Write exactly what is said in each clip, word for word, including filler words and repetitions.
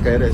jedeš?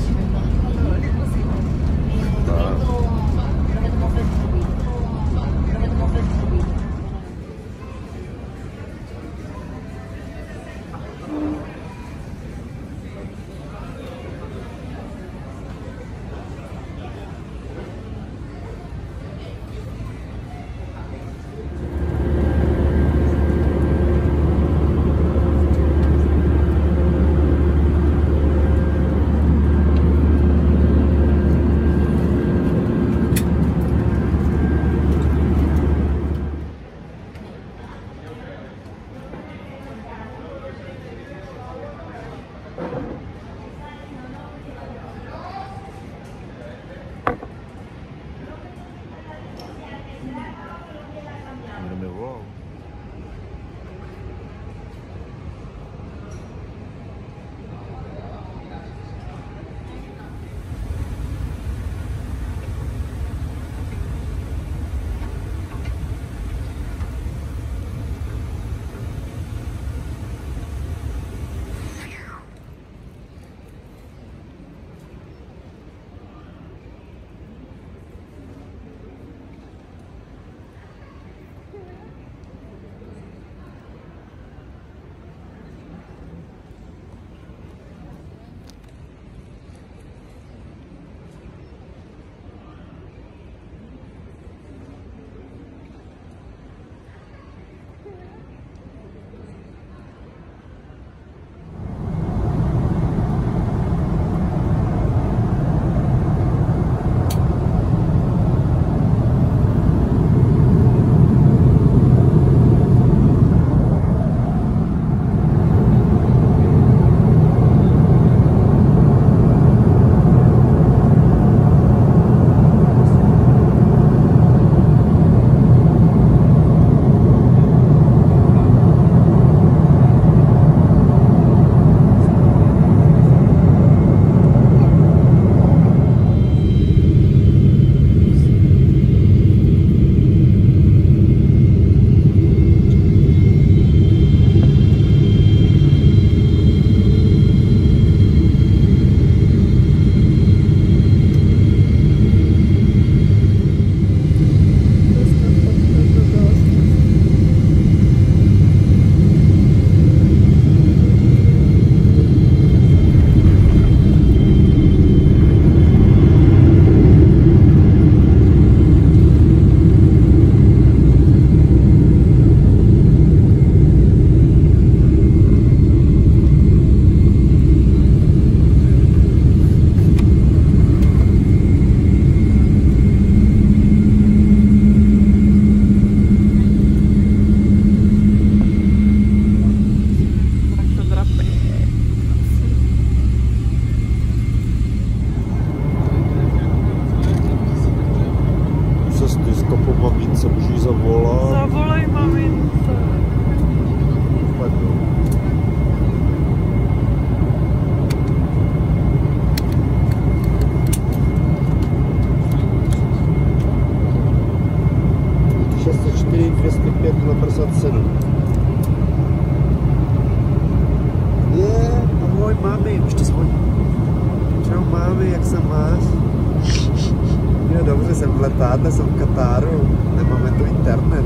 Dobře, jsem v letadle, jsem v Kataru, nemáme tu internet.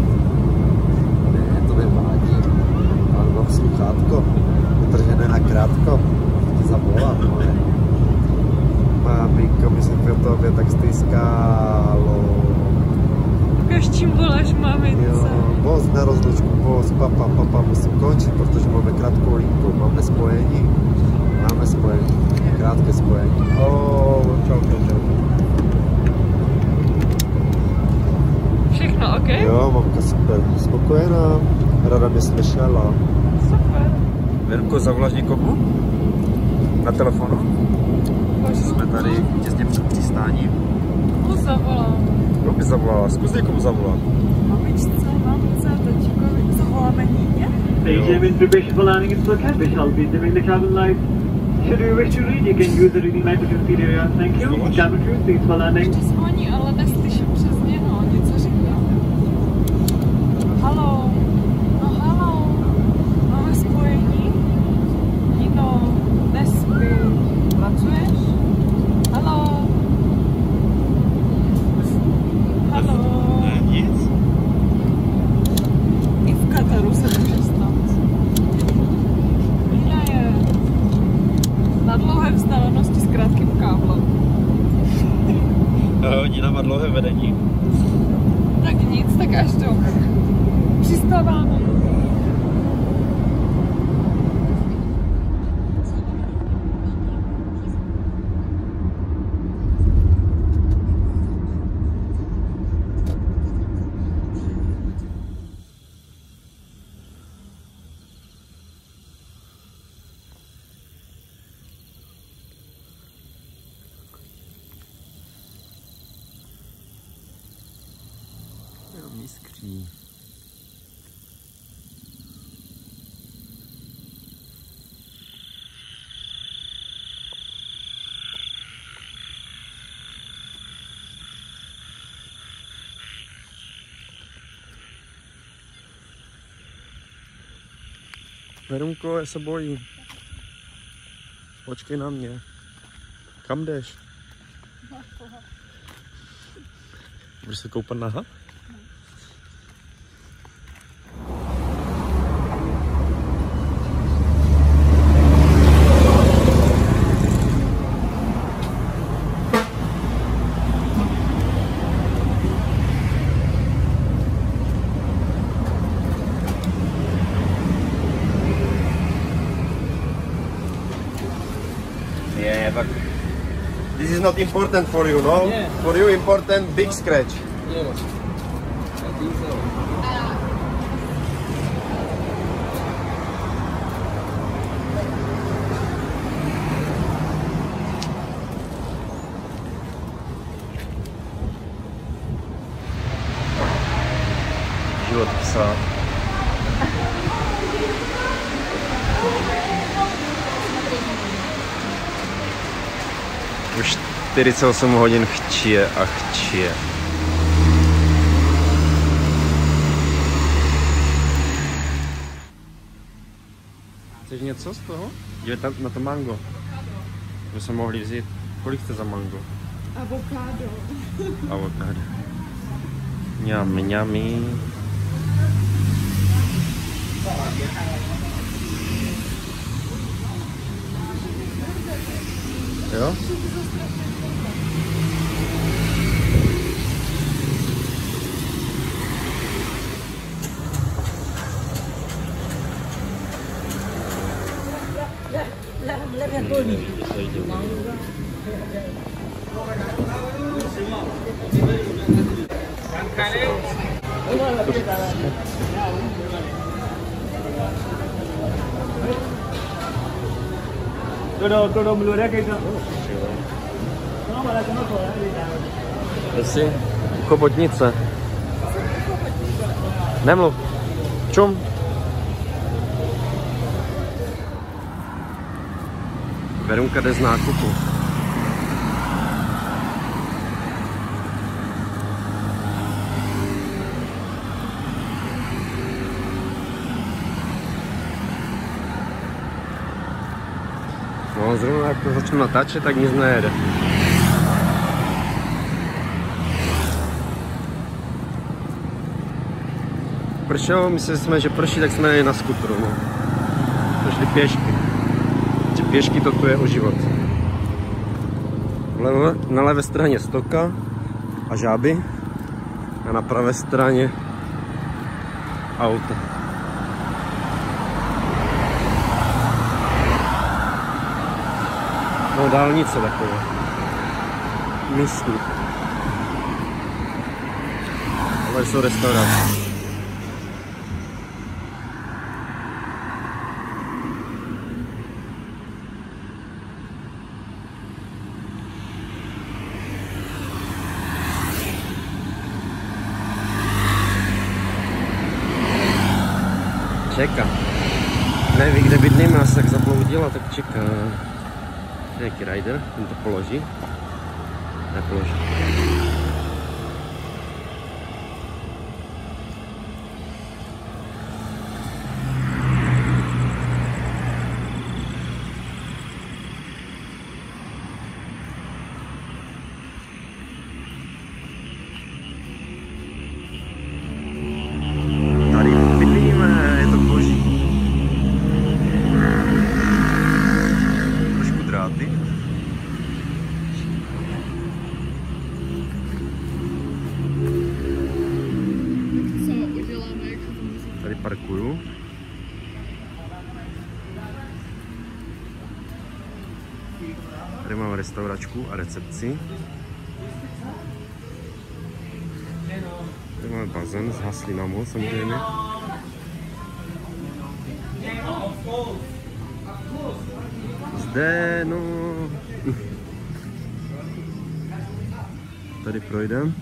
Ne, to nevádí, ale mám sluchátko, utržené na krátko, ti zavolám, moje. Maminko, my jsme pro tobě tak stýskálo. Ukaž, čím voláš mamince. Jo, voz na rozlučku, voz, papa, papa, musím končit, protože máme krátkou linku, máme spojení. Máme spojení, krátké spojení. Oh, čau, čau, čau. Všechno OK? Jo, mamka super, spokojená, rada mě slyšela. Super. Věrmko, zavoláš někomu? Na telefonu? Bože. Jsme tady těsně před přistáním. Komu zavolám? Kdo by zavolala? Zkus někomu zavolat. Mamičce, mamce, tačkovi, zavoláme Níně? Stage in preparation for landing in Slough, which shall be dimming the cabin lights. Should you wish to read, you can use the reading light between seat area. Thank you. Cabin crew, please for landing. Ještě zvoní, ale neslyším přes něho, něco říká. Haló, no haló, máme spojení? Nino, nespí, pracuješ? hodinama dlouhé vedení. Tak nic, tak až do. Přistáváme. Jiskří. Verunko, já se bojím. Počkej na mě. Kam jdeš? Budeš se koupat nahá? Yeah, but this is not important for you, no? Yeah. For you important big scratch. Yeah, I think so. Život psa. Už čtyřicet osm hodin chčije a chčije. Chceš něco z toho? Je tam na to mango. Že jsme mohli vzít. Kolik chce za mango? Avokádo. Avokádo. Mňami, mňami. Jo? Jsi chobotnice. Nemluv. Čum. Verunka jde z nákupu. No, zrovna jak to začnu natáčet, tak nic nejede. Pršelo, mysleli jsme, že prší, tak jsme jeli na skutru. No. Šli pěšky. Že pěšky to tu je o život. Levo, na levé straně stoka a žáby a na pravé straně auto. No, dálnice takové. Místní. Ale jsou restaurace. Čeká. Neví, kde bydlíme, asi tak zabloudila, tak čeká. Nějaký rider, ten to položí. Nepoloží. Tady bydlíme, je to boží. Trošku dráty. restauračku a recepci. Tady máme bazén s haslinami samozřejmě. Zde, no. Tady projdem.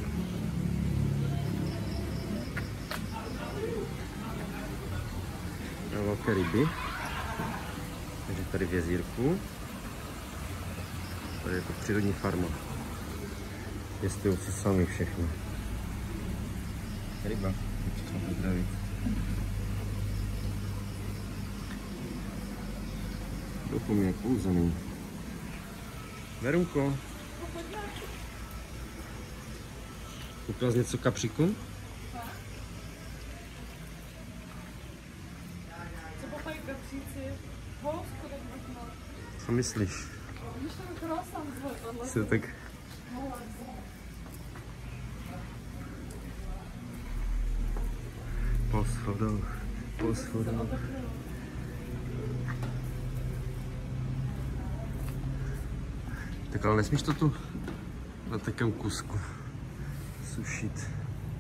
Na velké ryby. Takže tady v jezírku. Tady je to přírodní farma. Pěstují si sami všechno. Ryba. Můžeme pozdravit. Trochu mě kouzený. Verunko. Koupila jsi něco kapříku? Co popají kapříci? Polsko tak možná. Co myslíš? Když ten croissant zvoj tohle. Se tak... Po schodách, po schodách. Tak ale nesmíš to tu na takém kusku sušit.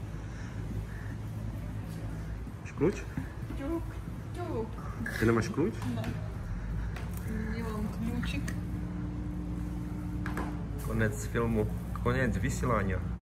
Máš kluč? Ťuk, ťuk. Ty nemáš kluč? Ne. Nemám klíčik. Konec filmu, konec vysílání.